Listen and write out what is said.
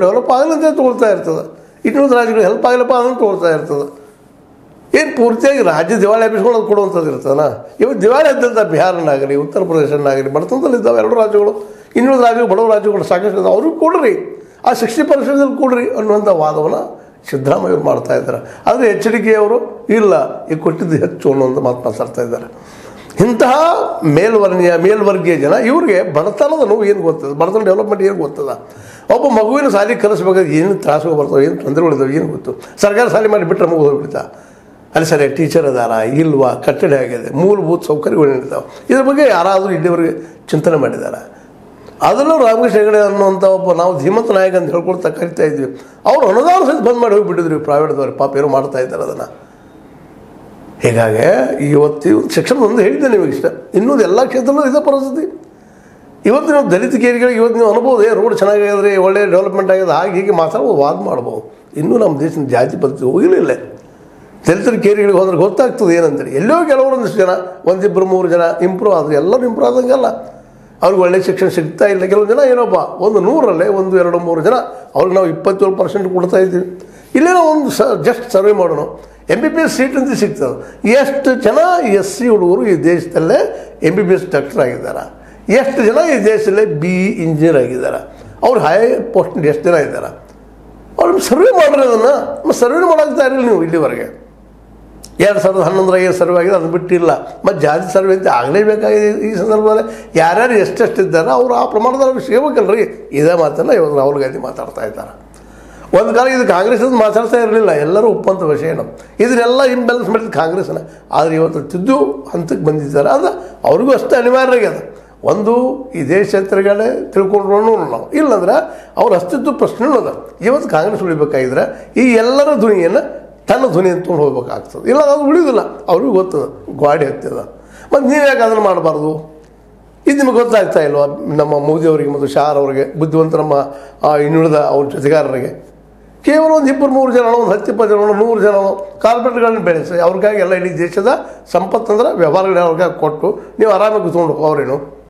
Develop ಆಗಲಂತೆ ತೊಗೊಳ್ತಾ ಇರ್ತದೆ. ಇನ್ನೊಂದು ರಾಜ್ಯಗಳು ಹೆಲ್ಪ್ ಆಗಲಪ್ಪ ಅದನ್ನು ತೊಗೊಳ್ತಾ ಇರ್ತದೆ. ಏನು ಪೂರ್ತಿಯಾಗಿ ರಾಜ್ಯ ದಿವಾಳಿ ಎಬ್ಬಿಸ್ಕೊಂಡು ಅದು ಕೊಡುವಂಥದ್ದು ಇರ್ತದಲ್ಲ. ಇವತ್ತು ದಿವಾಳಿ ಇದ್ದಂಥ ಬಿಹಾರನಾಗಲಿ ಉತ್ತರ ಪ್ರದೇಶನಾಗಲಿ ಬಡತನದಲ್ಲಿದ್ದಾವೆ ಎರಡು ರಾಜ್ಯಗಳು. ಇನ್ನೊಂದು ರಾಜ್ಯಗಳು ಬಡವ ರಾಜ್ಯಗಳು ಸಾಕಷ್ಟು ಇದ್ದಾವೆ, ಅವ್ರಿಗೆ ಕೊಡ್ರಿ, ಆ 60% ಕೊಡ್ರಿ ಅನ್ನುವಂಥ ವಾದವನ್ನು ಸಿದ್ದರಾಮಯ್ಯ ಅವರು ಮಾಡ್ತಾ ಇದ್ದಾರೆ. ಆದರೆ ಎಚ್ಚರಿಕೆಯವರು ಇಲ್ಲ, ಈಗ ಕೊಟ್ಟಿದ್ದು ಹೆಚ್ಚು ಅನ್ನುವಂಥ ಮಾತು ಮಾತಾಡ್ತಾ ಇದ್ದಾರೆ. ಇಂತಹ ಮೇಲ್ವರ್ಗೀಯ ಜನ ಇವ್ರಿಗೆ ಬಡತನದ ನೋವು ಏನು ಗೊತ್ತದ, ಬಡತನ ಡೆವಲಪ್ಮೆಂಟ್ ಏನು ಗೊತ್ತದ, ಒಬ್ಬ ಮಗುವಿನ ಶಾಲೆಗೆ ಕಲಿಸ್ಬೇಕಾದ್ರೆ ಏನು ತ್ರಾಸು ಬರ್ತಾವೆ, ಏನು ತೊಂದರೆಗಳಿದ್ದಾವೆ ಏನು ಗೊತ್ತು. ಸರ್ಕಾರ ಶಾಲೆ ಮಾಡಿ ಬಿಟ್ಟರೆ ಮಗು ಹೋಗ್ಬಿಡ್ತಾ, ಅಲ್ಲಿ ಸರಿ ಟೀಚರ್ ಅದಾರ ಇಲ್ವಾ, ಕಟ್ಟಡ ಆಗಿದೆ, ಮೂಲಭೂತ ಸೌಕರ್ಯಗಳು ಏನಿರ್ತಾವೆ, ಇದ್ರ ಬಗ್ಗೆ ಯಾರಾದರೂ ಇಲ್ಲಿವರೆಗೆ ಚಿಂತನೆ ಮಾಡಿದ್ದಾರೆ? ಅದರಲ್ಲೂ ರಾಮಕೃಷ್ಣ ಹೆಗಡೆ ಅನ್ನುವಂಥ ಒಬ್ಬ ನಾವು ಧೀಮಂತ ನಾಯಕ ಅಂತ ಹೇಳ್ಕೊಳ್ತಾ ಕರಿತಾ ಇದ್ವಿ, ಅವರು ಅನುದಾನ ಸಹಿತ ಬಂದ್ ಮಾಡಿ ಹೋಗಿಬಿಟ್ಟಿದ್ವಿ ಪ್ರೈವೇಟ್ದವ್ರು, ಪಾಪ ಏನೋ ಮಾಡ್ತಾ ಇದ್ದಾರೆ ಅದನ್ನು. ಹೀಗಾಗಿ ಇವತ್ತು ಶಿಕ್ಷಣ ಒಂದು ಹೇಳಿದ್ದೆ ನಿಮಗೆ ಇಷ್ಟ, ಇನ್ನೊಂದು ಎಲ್ಲ ಕ್ಷೇತ್ರದಲ್ಲೂ ಇದೇ ಪರಿಸ್ಥಿತಿ. ಇವತ್ತು ನೀವು ದಲಿತ ಕೇರಿಗಳಿಗೆ ಇವತ್ತು ನೀವು ಅನ್ಬೋದು, ರೋಡ್ ಚೆನ್ನಾಗಿದ್ರೆ ಒಳ್ಳೆ ಡೆವಲಪ್ಮೆಂಟ್ ಆಗಿದೆ ಹಾಗೆ ಹೀಗೆ ಮಾತಾಡ್ಬೋದು, ವಾದ ಮಾಡ್ಬೋದು. ಇನ್ನೂ ನಮ್ಮ ದೇಶದ ಜಾತಿ ಪದ್ಧತಿ ಹೋಗಲಿಲ್ಲ. ದಲಿತರ ಕೇರಿಗಳಿಗೆ ಹೋದ್ರೆ ಗೊತ್ತಾಗ್ತದೆ ಏನಂತೇಳಿ. ಎಲ್ಲೋ ಕೆಲವರೊಂದಿಷ್ಟು ಜನ, ಒಂದಿಬ್ಬರು ಮೂರು ಜನ ಇಂಪ್ರೂವ್ ಆದರೆ ಎಲ್ಲರೂ ಇಂಪ್ರೂವ್ ಆದಂಗೆಲ್ಲ ಅವ್ರಿಗೆ ಒಳ್ಳೆ ಶಿಕ್ಷಣ ಸಿಗ್ತಾ ಇಲ್ಲ. ಕೆಲವು ಜನ ಏನಪ್ಪ ಒಂದು 100ರಲ್ಲೇ 1, 2, 3 ಜನ ಅವ್ರಿಗೆ ನಾವು 27% ಕೊಡ್ತಾ ಇದ್ದೀವಿ. ಇಲ್ಲೇ ನಾವು ಒಂದು ಜಸ್ಟ್ ಸರ್ವೆ ಮಾಡೋಣ, MBBS ಸೀಟ್ ಅಂತ ಸಿಗ್ತದೆ. ಎಷ್ಟು ಜನ SC ಹುಡುಗರು ಈ ದೇಶದಲ್ಲೇ MBBS ಡಾಕ್ಟರ್ ಆಗಿದ್ದಾರೆ, ಎಷ್ಟು ಜನ ಈ ದೇಶದಲ್ಲೇ BE ಇಂಜಿನಿಯರ್ ಆಗಿದ್ದಾರೆ, ಅವ್ರು ಹೈ ಪೋಸ್ಟ್ ಎಷ್ಟು ಜನ ಇದ್ದಾರೆ, ಅವ್ರಿಗೆ ಸರ್ವೆ ಮಾಡ್ರಿ. ಅದನ್ನು ಸರ್ವೆ ಮಾಡೋಗ್ತಾ ಇರಲಿಲ್ಲ ನೀವು ಇಲ್ಲಿವರೆಗೆ. 2011 ಸರ್ವೆ ಆಗಿದೆ, ಅದು ಬಿಟ್ಟಿಲ್ಲ. ಮತ್ತು ಜಾತಿ ಸರ್ವೆ ಅಂತ ಆಗಲೇಬೇಕಾಗಿದೆ. ಈ ಸಂದರ್ಭದಲ್ಲಿ ಯಾರ್ಯಾರು ಎಷ್ಟೆಷ್ಟಿದ್ದಾರೆ ಅವರು ಆ ಪ್ರಮಾಣದಲ್ಲಿ ಸಿಗಬೇಕಲ್ರಿ. ಇದೇ ಮಾತನ್ನು ಇವತ್ತು ರಾಹುಲ್ ಗಾಂಧಿ ಮಾತಾಡ್ತಾ ಇದ್ದಾರೆ. ಒಂದು ಕಾಲ ಇದು ಕಾಂಗ್ರೆಸ್ ಮಾತಾಡ್ತಾ ಇರಲಿಲ್ಲ, ಎಲ್ಲರೂ ಒಪ್ಪಂತ ವಿಷಯ ಏನು, ಇದನ್ನೆಲ್ಲ ಇಂಬ್ಯಾಲೆನ್ಸ್ ಮಾಡಿದ್ದು ಕಾಂಗ್ರೆಸ್ನ. ಆದರೆ ಇವತ್ತು ತಿದ್ದು ಹಂತಕ್ಕೆ ಬಂದಿದ್ದಾರೆ, ಅದು ಅವ್ರಿಗೂ ಅಷ್ಟೇ ಅನಿವಾರ್ಯ ಆಗ್ಯದ. ಒಂದು ಈ ದೇಶ ತಿರುಗಾಡೆ ತಿಳ್ಕೊಂಡ್ರೂ ನಾವು, ಇಲ್ಲಂದ್ರೆ ಅವ್ರ ಅಸ್ತಿತ್ವ ಪ್ರಶ್ನೆನೂ ಅದ. ಇವತ್ತು ಕಾಂಗ್ರೆಸ್ ಉಳಿಬೇಕಾಗಿದ್ರೆ ಈ ಎಲ್ಲರ ಧ್ವನಿಯನ್ನು ತನ್ನ ಧ್ವನಿ ತೊಗೊಂಡು ಹೋಗ್ಬೇಕಾಗ್ತದೆ, ಇಲ್ಲ ಅದು ಉಳಿಯೋದಿಲ್ಲ. ಅವ್ರಿಗೂ ಗೊತ್ತದ ಗಾಡಿ ಹತ್ತದ. ಮತ್ತು ನೀವು ಯಾಕೆ ಅದನ್ನು ಮಾಡಬಾರ್ದು? ಇದು ನಿಮಗೆ ಗೊತ್ತಾಗ್ತಾ ಇಲ್ವಾ? ನಮ್ಮ ಮೋದಿಯವರಿಗೆ ಮತ್ತು ಶಾರ್ ಅವರಿಗೆ, ಬುದ್ಧಿವಂತ ನಮ್ಮ ಇನ್ನುಳಿದ ಅವ್ರ ಜೊತೆಗಾರರಿಗೆ ಕೇವಲ ಒಂದು 2-3 ಜನ, ಒಂದು 10-20 ಜನ, 100 ಜನ ಕಾರ್ಪೊರೇಟ್ಗಳನ್ನ ಬೆಳೆಸಿ ಅವ್ರಿಗಾಗಿ ಎಲ್ಲ ಇಡೀ ದೇಶದ ಸಂಪತ್ತಂದ್ರೆ ವ್ಯವಹಾರಗಳು ಅವ್ರಿಗೆ ಕೊಟ್ಟು ನೀವು ಆರಾಮಾಗಿ ಕೂತ್ಕೊಂಡು ಹೋಗ್ರೇನು.